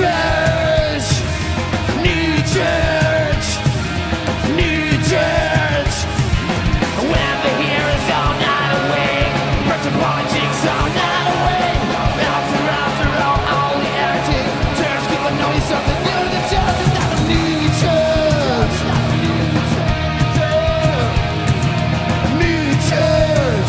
church, new church, new church. When the heroes all night awake, pressure politics all night awake. After all the heretic church, people know you something new. The church is not a new church, new church.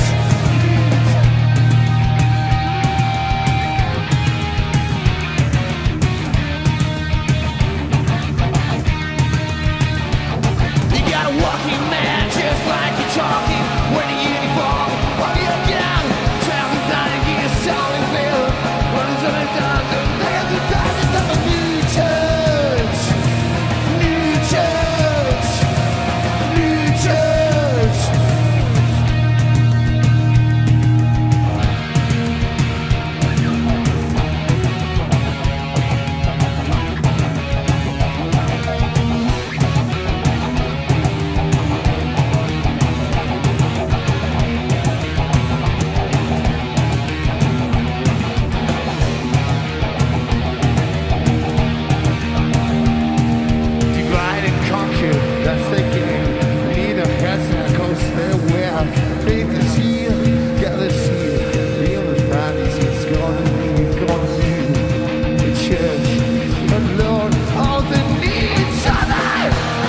Walking man, just like you're talking, wearing a uniform, walking up down, traveling 90 years, solid bill. What is it done? There's a time to have a new church, new church, new church. That's the game. We need a president, coast there where faith is here. Gather here. Real families, it's gonna be the church. But Lord, all the needs are there.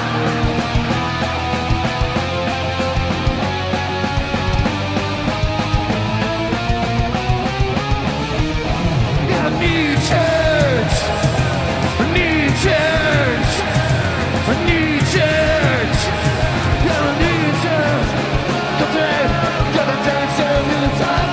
Got a new church, a new church, a new church, got a new church. Got to dance a little time.